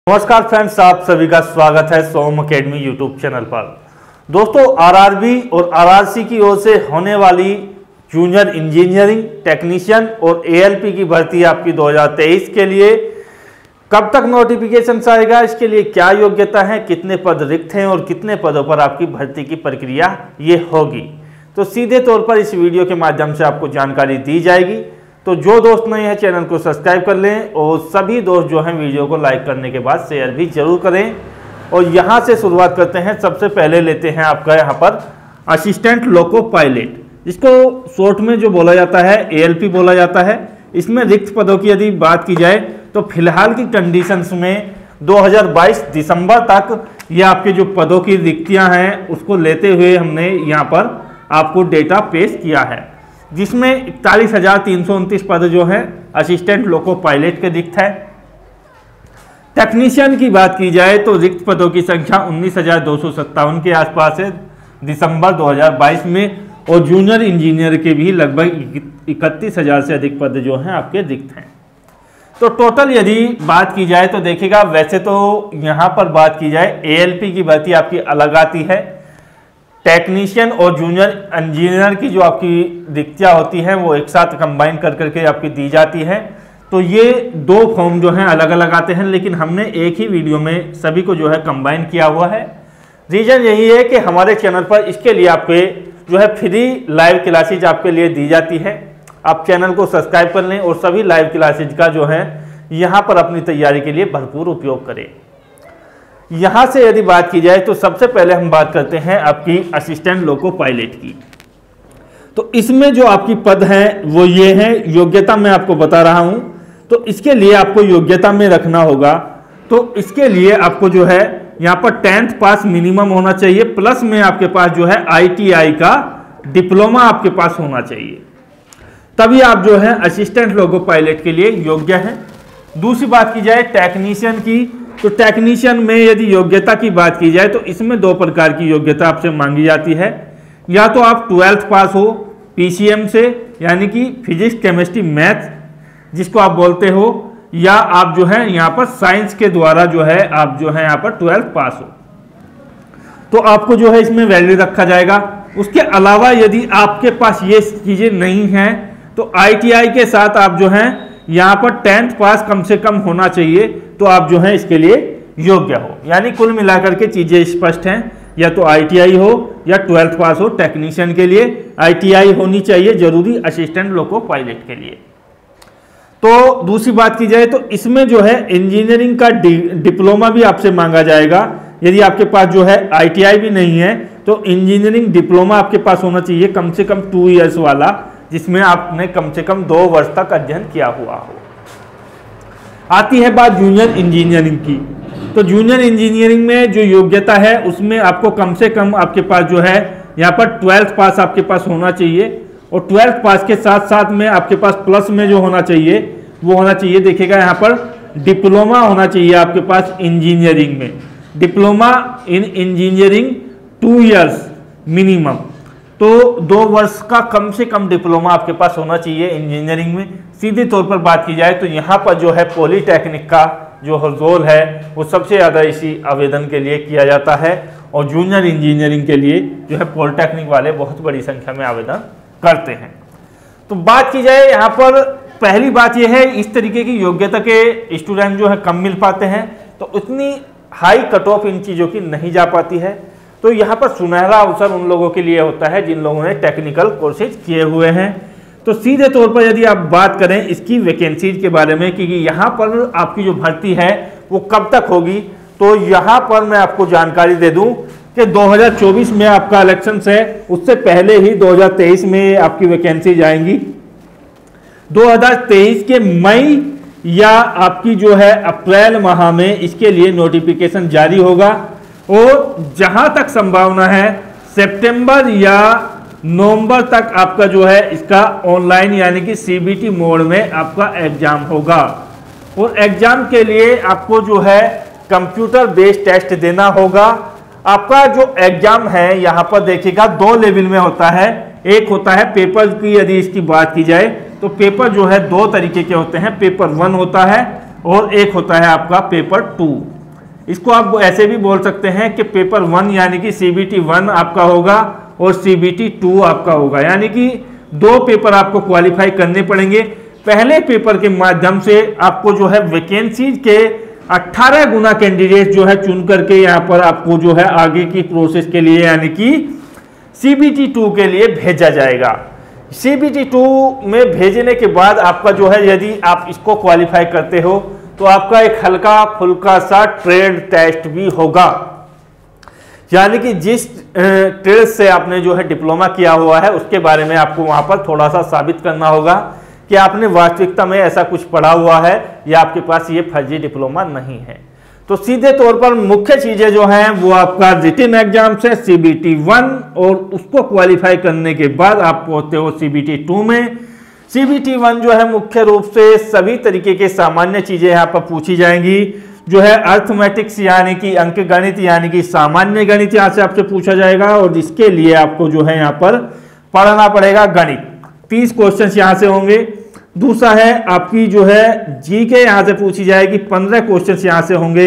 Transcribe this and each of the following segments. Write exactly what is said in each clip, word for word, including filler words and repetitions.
नमस्कार फ्रेंड्स, आप सभी का स्वागत है सोम अकेडमी यूट्यूब चैनल पर। दोस्तों, आरआरबी और आरआरसी की ओर से होने वाली जूनियर इंजीनियरिंग टेक्नीशियन और एएलपी की भर्ती आपकी दो हज़ार तेईस के लिए कब तक नोटिफिकेशन आएगा, इसके लिए क्या योग्यता है, कितने पद रिक्त हैं और कितने पदों पर आपकी भर्ती की प्रक्रिया ये होगी, तो सीधे तौर पर इस वीडियो के माध्यम से आपको जानकारी दी जाएगी। तो जो दोस्त नए हैं चैनल को सब्सक्राइब कर लें और सभी दोस्त जो हैं वीडियो को लाइक करने के बाद शेयर भी जरूर करें। और यहाँ से शुरुआत करते हैं। सबसे पहले लेते हैं आपका यहाँ पर असिस्टेंट लोको पायलट, जिसको शॉर्ट में जो बोला जाता है एएलपी बोला जाता है। इसमें रिक्त पदों की यदि बात की जाए तो फिलहाल की कंडीशंस में दो हज़ार बाईस दिसंबर तक ये आपके जो पदों की रिक्तियाँ हैं उसको लेते हुए हमने यहाँ पर आपको डेटा पेश किया है, जिसमें इकतालीस हजार तीन सौ उनतीस पद जो है असिस्टेंट लोको पायलट के रिक्त है। टेक्नीशियन की बात की जाए तो रिक्त पदों की संख्या उन्नीस हजार दो सौ सत्तावन के आसपास है दिसंबर दो हज़ार बाईस में, और जूनियर इंजीनियर के भी लगभग इकतीस हजार से अधिक पद जो हैं आपके रिक्त हैं। तो टोटल यदि बात की जाए तो देखिएगा, वैसे तो यहाँ पर बात की जाए एएलपी की भर्ती आपकी अलग आती है, टेक्नीशियन और जूनियर इंजीनियर की जो आपकी रिक्तियाँ होती हैं वो एक साथ कंबाइन कर करके आपकी दी जाती है। तो ये दो फॉर्म जो हैं अलग अलग आते हैं, लेकिन हमने एक ही वीडियो में सभी को जो है कंबाइन किया हुआ है। रीज़न यही है कि हमारे चैनल पर इसके लिए आपके जो है फ्री लाइव क्लासेज आपके लिए दी जाती है। आप चैनल को सब्सक्राइब कर लें और सभी लाइव क्लासेज का जो है यहाँ पर अपनी तैयारी के लिए भरपूर उपयोग करें। यहाँ से यदि बात की जाए तो सबसे पहले हम बात करते हैं आपकी असिस्टेंट लोको पायलट की। तो इसमें जो आपकी पद हैं वो ये हैं, योग्यता मैं आपको बता रहा हूँ। तो इसके लिए आपको योग्यता में रखना होगा। तो इसके लिए आपको जो है यहाँ पर टेंथ पास मिनिमम होना चाहिए, प्लस में आपके पास जो है आईटीआई का डिप्लोमा आपके पास होना चाहिए, तभी आप जो है असिस्टेंट लोको पायलट के लिए योग्य हैं। दूसरी बात की जाए टेक्नीशियन की, तो टेक्नीशियन में यदि योग्यता की बात की जाए तो इसमें दो प्रकार की योग्यता आपसे मांगी जाती है। या तो आप ट्वेल्थ पास हो पीसीएम से, यानी कि फिजिक्स केमिस्ट्री मैथ जिसको आप बोलते हो, या आप जो है यहाँ पर साइंस के द्वारा जो है आप जो है यहाँ पर ट्वेल्थ पास हो, तो आपको जो है इसमें वैल्यू रखा जाएगा। उसके अलावा यदि आपके पास ये चीज़ें नहीं हैं तो आईटीआई के साथ आप जो है यहाँ पर टेंथ पास कम से कम होना चाहिए, तो आप जो है इसके लिए योग्य हो। यानी कुल मिलाकर के चीज़ें स्पष्ट हैं, या तो आईटीआई हो या ट्वेल्थ पास हो। टेक्नीशियन के लिए आईटीआई होनी चाहिए जरूरी, असिस्टेंट लोको पायलट के लिए। तो दूसरी बात की जाए तो इसमें जो है इंजीनियरिंग का डिप्लोमा भी आपसे मांगा जाएगा। यदि आपके पास जो है आईटीआई भी नहीं है तो इंजीनियरिंग डिप्लोमा आपके पास होना चाहिए, कम से कम टू ईयर्स वाला, जिसमें आपने कम से कम दो वर्ष तक अध्ययन किया हुआ हो। आती है बात जूनियर इंजीनियरिंग की। तो जूनियर इंजीनियरिंग में जो योग्यता है उसमें आपको कम से कम आपके पास जो है यहाँ पर ट्वेल्थ पास आपके पास होना चाहिए, और ट्वेल्थ पास के साथ साथ में आपके पास प्लस में जो होना चाहिए वो होना चाहिए, देखिएगा यहाँ पर डिप्लोमा होना चाहिए आपके पास इंजीनियरिंग में, diploma in engineering two years minimum. तो दो वर्ष का कम से कम डिप्लोमा आपके पास होना चाहिए इंजीनियरिंग में। सीधे तौर पर बात की जाए तो यहाँ पर जो है पॉलीटेक्निक का जो रोल है वो सबसे ज़्यादा इसी आवेदन के लिए किया जाता है, और जूनियर इंजीनियरिंग के लिए जो है पॉलीटेक्निक वाले बहुत बड़ी संख्या में आवेदन करते हैं। तो बात की जाए यहाँ पर पहली बात यह है, इस तरीके की योग्यता के स्टूडेंट जो है कम मिल पाते हैं, तो उतनी हाई कट ऑफ इन चीज़ों की नहीं जा पाती है। तो यहाँ पर सुनहरा अवसर उन लोगों के लिए होता है जिन लोगों ने टेक्निकल कोर्सेज किए हुए हैं। तो सीधे तौर पर यदि आप बात करें इसकी वैकेंसीज के बारे में कि यहाँ पर आपकी जो भर्ती है वो कब तक होगी, तो यहाँ पर मैं आपको जानकारी दे दूं कि दो हज़ार चौबीस में आपका इलेक्शन है, उससे पहले ही दो हज़ार तेईस में आपकी वैकेंसीज आएंगी। दो हज़ार तेईस के मई या आपकी जो है अप्रैल माह में इसके लिए नोटिफिकेशन जारी होगा, और जहां तक संभावना है सितंबर या नवंबर तक आपका जो है इसका ऑनलाइन यानी कि सीबीटी मोड में आपका एग्जाम होगा। और एग्जाम के लिए आपको जो है कंप्यूटर बेस्ड टेस्ट देना होगा। आपका जो एग्जाम है यहाँ पर देखिएगा दो लेवल में होता है। एक होता है पेपर की, यदि इसकी बात की जाए तो पेपर जो है दो तरीके के होते हैं। पेपर वन होता है और एक होता है आपका पेपर टू। इसको आप ऐसे भी बोल सकते हैं कि पेपर वन यानी कि सीबीटी वन आपका होगा और सीबीटी टू आपका होगा, यानी कि दो पेपर आपको क्वालिफाई करने पड़ेंगे। पहले पेपर के माध्यम से आपको जो है वैकेंसी के अठारह गुना कैंडिडेट जो है चुन करके यहाँ पर आपको जो है आगे की प्रोसेस के लिए यानी कि सीबीटी टू के लिए भेजा जाएगा। सीबीटी टू में भेजने के बाद आपका जो है यदि आप इसको क्वालिफाई करते हो तो आपका एक हल्का फुल्का सा ट्रेड टेस्ट भी होगा, यानी कि जिस ट्रेड से आपने जो है डिप्लोमा किया हुआ है उसके बारे में आपको वहां पर थोड़ा सा साबित करना होगा कि आपने वास्तविकता में ऐसा कुछ पढ़ा हुआ है या आपके पास ये फर्जी डिप्लोमा नहीं है। तो सीधे तौर पर मुख्य चीजें जो हैं वो आपका रिटन एग्जाम से सीबीटी वन और उसको क्वालिफाई करने के बाद आप पहुंचते हो सीबीटी टू में। सीबीटी वन जो है मुख्य रूप से सभी तरीके के सामान्य चीजें यहाँ पर पूछी जाएंगी, जो है अर्थमेटिक्स यानी कि अंक गणित यानी कि सामान्य गणित यहाँ से आपसे पूछा जाएगा और इसके लिए आपको जो है यहाँ पर पढ़ना पड़ेगा गणित। तीस क्वेश्चन यहाँ से होंगे। दूसरा है आपकी जो है जी के यहाँ से पूछी जाएगी, पंद्रह क्वेश्चन यहाँ से होंगे।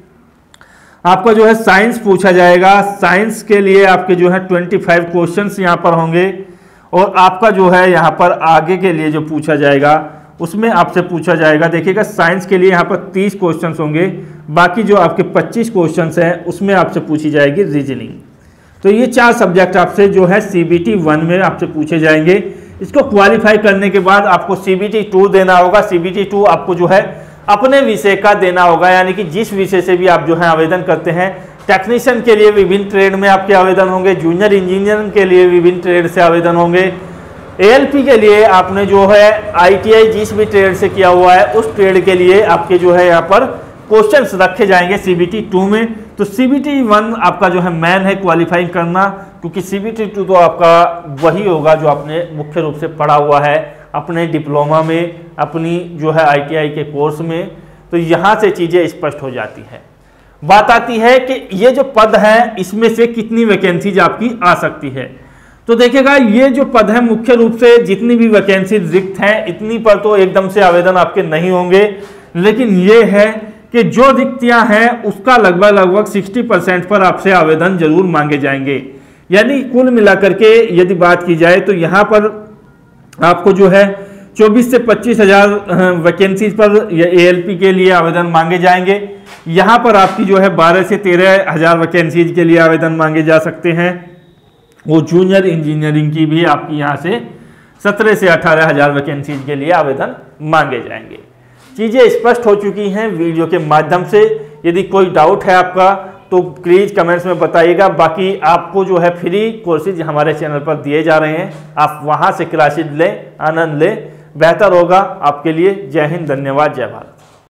आपका जो है साइंस पूछा जाएगा, साइंस के लिए आपके जो है पच्चीस क्वेश्चन यहाँ पर होंगे और आपका जो है यहाँ पर आगे के लिए जो पूछा जाएगा उसमें आपसे पूछा जाएगा, देखिएगा साइंस के लिए यहाँ पर तीस क्वेश्चंस होंगे, बाकी जो आपके पच्चीस क्वेश्चंस हैं उसमें आपसे पूछी जाएगी रीजनिंग। तो ये चार सब्जेक्ट आपसे जो है सीबीटी वन में आपसे पूछे जाएंगे। इसको क्वालिफाई करने के बाद आपको सीबीटी टू देना होगा। सीबीटी टू आपको जो है अपने विषय का देना होगा, यानी कि जिस विषय से भी आप जो है आवेदन करते हैं। टेक्नीशियन के लिए विभिन्न ट्रेड में आपके आवेदन होंगे, जूनियर इंजीनियर के लिए विभिन्न ट्रेड से आवेदन होंगे, एएलपी के लिए आपने जो है आईटीआई जिस भी ट्रेड से किया हुआ है उस ट्रेड के लिए आपके जो है यहाँ पर क्वेश्चंस रखे जाएंगे सीबीटी टू में। तो सीबीटी वन आपका जो है मैन है क्वालिफाई करना, क्योंकि सीबीटी टू तो आपका वही होगा जो आपने मुख्य रूप से पढ़ा हुआ है अपने डिप्लोमा में, अपनी जो है आईटीआई के कोर्स में। तो यहाँ से चीज़ें स्पष्ट हो जाती है। बात आती है कि ये जो पद है इसमें से कितनी वैकेंसीज आपकी आ सकती है। तो देखिएगा ये जो पद है मुख्य रूप से जितनी भी वैकेंसी रिक्त हैं इतनी पर तो एकदम से आवेदन आपके नहीं होंगे, लेकिन ये है कि जो रिक्तियां हैं उसका लगभग लगभग साठ परसेंट पर आपसे आवेदन जरूर मांगे जाएंगे। यानी कुल मिलाकर के यदि बात की जाए तो यहाँ पर आपको जो है चौबीस से पच्चीस हजार वैकेंसी पर एएलपी के लिए आवेदन मांगे जाएंगे। यहाँ पर आपकी जो है बारह से तेरह हजार वैकेंसीज के लिए आवेदन मांगे जा सकते हैं। वो जूनियर इंजीनियरिंग की भी आपकी यहाँ से सत्रह से अठारह हजार वैकेंसीज के लिए आवेदन मांगे जाएंगे। चीज़ें स्पष्ट हो चुकी हैं वीडियो के माध्यम से। यदि कोई डाउट है आपका तो प्लीज़ कमेंट्स में बताइएगा। बाकी आपको जो है फ्री कोर्सेज हमारे चैनल पर दिए जा रहे हैं, आप वहाँ से क्लासेज लें, आनंद लें, बेहतर होगा आपके लिए। जय हिंद, धन्यवाद, जय भारत।